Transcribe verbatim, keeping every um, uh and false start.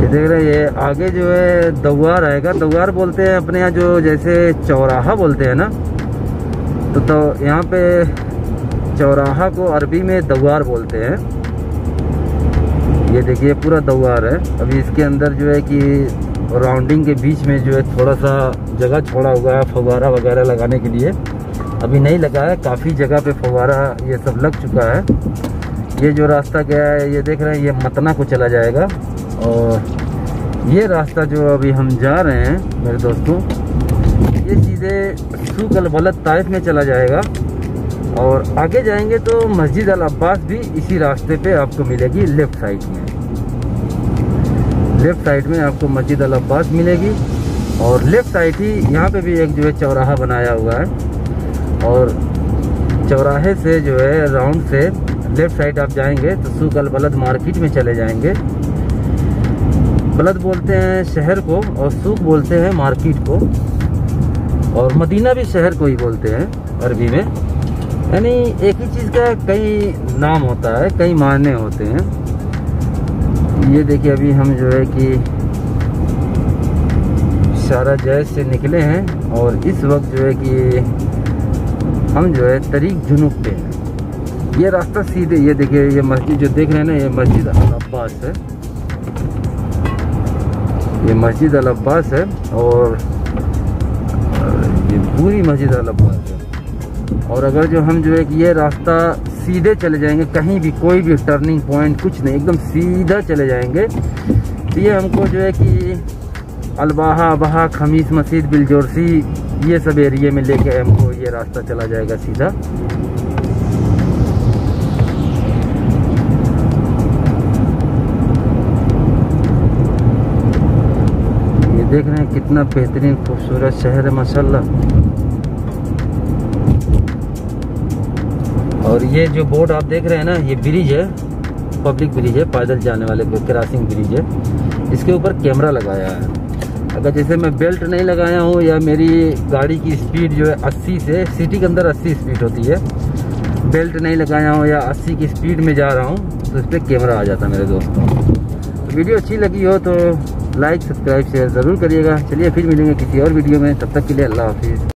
देख रहे हैं, ये आगे जो है दौआर आएगा। दौआर बोलते हैं अपने यहाँ, जो जैसे चौराहा बोलते हैं ना, तो, तो यहाँ पे चौराहा को अरबी में दौआर बोलते हैं। ये देखिए पूरा दौआर है। अभी इसके अंदर जो है कि राउंडिंग के बीच में जो है थोड़ा सा जगह छोड़ा हुआ है फव्वारा वगैरह लगाने के लिए। अभी नहीं लगा है, काफ़ी जगह पे फव्वारा ये सब लग चुका है। ये जो रास्ता गया है, ये देख रहे हैं, ये मतना को चला जाएगा। और ये रास्ता जो अभी हम जा रहे हैं मेरे दोस्तों, ये सीधे सूक अल बलद ताइफ में चला जाएगा। और आगे जाएंगे तो मस्जिद अल अब्बास भी इसी रास्ते पे आपको मिलेगी। लेफ्ट साइड में लेफ्ट साइड में आपको मस्जिद अल अब्बास मिलेगी। और लेफ्ट साइड ही यहाँ पे भी एक जो है चौराहा बनाया हुआ है। और चौराहे से जो है राउंड से लेफ्ट साइड आप जाएंगे तो सूक अल बलद मार्केट में चले जाएंगे। बलद बोलते हैं शहर को और सूक बोलते हैं मार्केट को। और मदीना भी शहर को ही बोलते हैं अरबी में। यानी एक ही चीज़ का कई नाम होता है, कई मायने होते हैं। ये देखिए अभी हम जो है कि शारा जैज से निकले हैं और इस वक्त जो है कि हम जो है तरीक जुनूब पे हैं। ये रास्ता सीधे, ये देखिए ये मस्जिद जो देख रहे हैं ना, ये मस्जिद अल अब्बास है। ये मस्जिद अल अब्बास है और ये पूरी मस्जिद अल अब्बास है। और अगर जो हम जो है कि ये रास्ता सीधे चले जाएंगे, कहीं भी कोई भी टर्निंग पॉइंट कुछ नहीं, एकदम सीधा चले जाएंगे, तो ये हमको जो है कि अलबाहा, अबहा, खमीस मस्जिद, बिलजोरसी, ये सब एरिए में लेके हमको ये रास्ता चला जाएगा सीधा। ये देख रहे हैं कितना बेहतरीन खूबसूरत शहर है माशाल्लाह। और ये जो बोर्ड आप देख रहे हैं ना, ये ब्रिज है, पब्लिक ब्रिज है, पैदल जाने वाले क्रॉसिंग ब्रिज है। इसके ऊपर कैमरा लगाया है। अगर जैसे मैं बेल्ट नहीं लगाया हूँ या मेरी गाड़ी की स्पीड जो है अस्सी से, सिटी के अंदर अस्सी स्पीड होती है, बेल्ट नहीं लगाया हूँ या अस्सी की स्पीड में जा रहा हूँ, तो इस पर कैमरा आ जाता है मेरे दोस्तों। तो वीडियो अच्छी लगी हो तो लाइक, सब्सक्राइब, शेयर ज़रूर करिएगा। चलिए फिर मिलेंगे किसी और वीडियो में, तब तक के लिए अल्लाह हाफिज़।